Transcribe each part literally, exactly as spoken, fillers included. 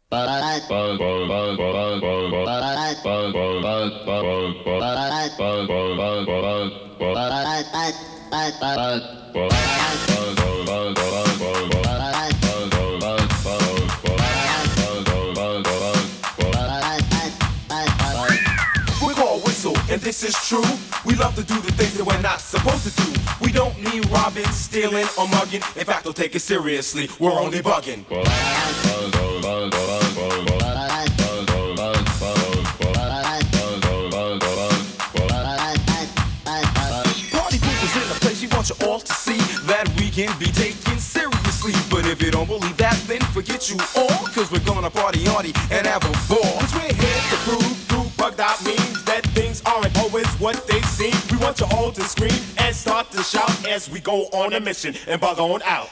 And this is true, we love to do the things that we're not supposed to do. We don't mean robbing, stealing, or mugging. In fact, don't take it seriously, we're only bugging. Party people's in the place, we want you all to see that we can be taken seriously. But if you don't believe that, then forget you all, cause we're gonna party hardy and have a ball. Cause we're here to prove through bugged out means that things aren't always what they seem. We want you all to scream and start to shout as we go on a mission and bug on out.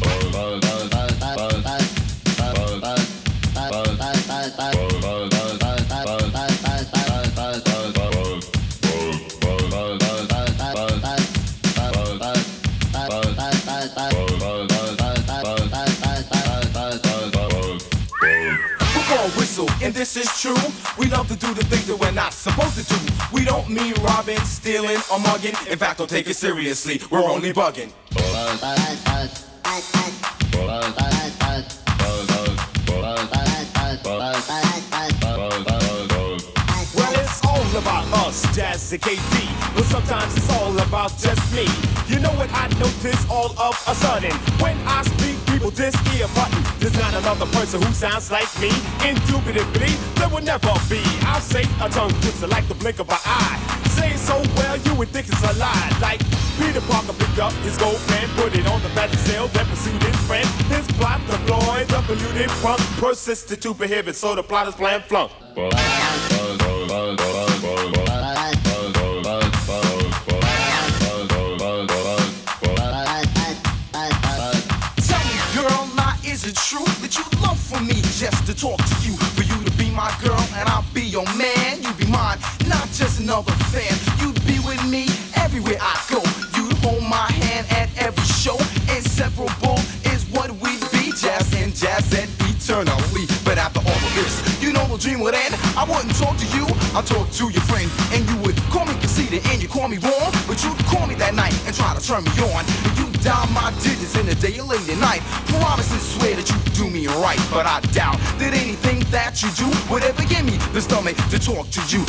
Whistle, and this is true. We love to do the things that we're not supposed to do. We don't mean robbing, stealing, or mugging. In fact, don't take it seriously, we're only bugging. Well, it's all about us, Jazz and K D, but sometimes it's all about just me. You know what I notice all of a sudden? When I speak, people this ear button. There's not another person who sounds like me. Indubitably, there will never be. I'll say a tongue twister like the blink of an eye. Say it so well, you would think it's a lie. Like Peter Parker picked up his gold pen, put it on the battlefield, then pursued his friend. His plot deployed, the polluted punk persisted to prohibit, so the plotter's plan flunk. Is it true that you love for me just to talk to you? For you to be my girl and I'll be your man. You be mine, not just another fan. You'd be with me everywhere I go. You'd hold my hand at every show. Inseparable is what we'd be. Jazz and jazz and eternally. But after all of this, you know the dream would end. I wouldn't talk to you, I'd talk to your friend. And you would call me conceited and you call me wrong. But you'd call me that night and try to turn me on. And you dial my digits in the day or late at night. Promise and swear that you do me right. But I doubt that anything that you do would ever give me the stomach to talk to you.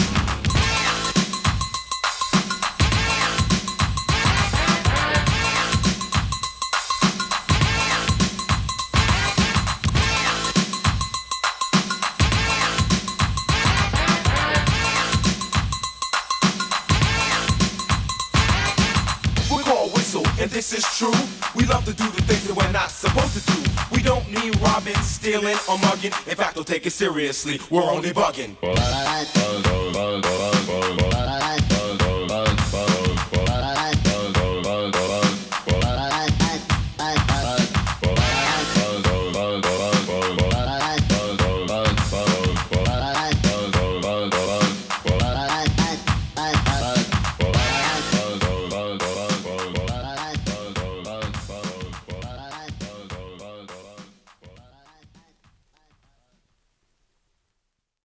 And this is true, we love to do the things that we're not supposed to do. We don't mean robbing, stealing, or mugging. In fact, don't take it seriously, we're only bugging.